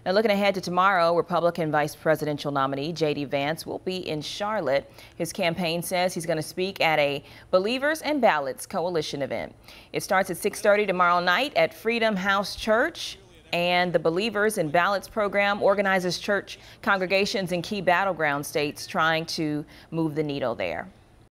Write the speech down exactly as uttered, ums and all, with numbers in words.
Now, looking ahead to tomorrow, Republican vice presidential nominee J D Vance will be in Charlotte. His campaign says he's going to speak at a Believers and Ballots coalition event. It starts at six thirty tomorrow night at Freedom House Church. And the Believers and Ballots program organizes church congregations in key battleground states trying to move the needle there.